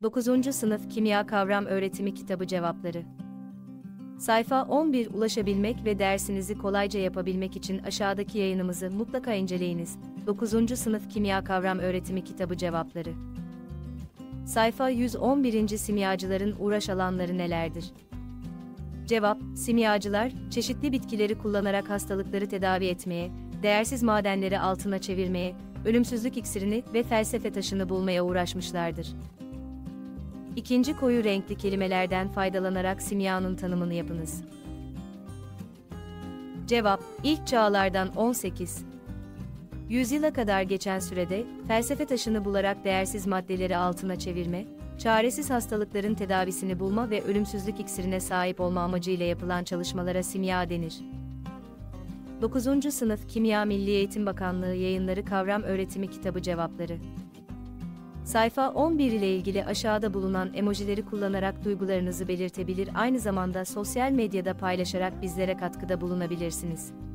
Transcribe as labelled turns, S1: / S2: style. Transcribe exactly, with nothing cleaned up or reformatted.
S1: dokuzuncu Sınıf Kimya Kavram Öğretimi Kitabı Cevapları. Sayfa on bir Ulaşabilmek ve dersinizi kolayca yapabilmek için aşağıdaki yayınımızı mutlaka inceleyiniz. dokuzuncu Sınıf Kimya Kavram Öğretimi Kitabı Cevapları. Sayfa yüz on bir. Simyacıların uğraş alanları nelerdir? Cevap: simyacılar, çeşitli bitkileri kullanarak hastalıkları tedavi etmeye, değersiz madenleri altına çevirmeye, ölümsüzlük iksirini ve felsefe taşını bulmaya uğraşmışlardır. İkinci Koyu renkli kelimelerden faydalanarak simyanın tanımını yapınız. Cevap: İlk çağlardan on sekiz yüzyıla kadar geçen sürede, felsefe taşını bularak değersiz maddeleri altına çevirme, çaresiz hastalıkların tedavisini bulma ve ölümsüzlük iksirine sahip olma amacıyla yapılan çalışmalara simya denir. dokuzuncu Sınıf Kimya Milli Eğitim Bakanlığı Yayınları Kavram Öğretimi Kitabı Cevapları. Sayfa on bir ile ilgili aşağıda bulunan emojileri kullanarak duygularınızı belirtebilir, aynı zamanda sosyal medyada paylaşarak bizlere katkıda bulunabilirsiniz.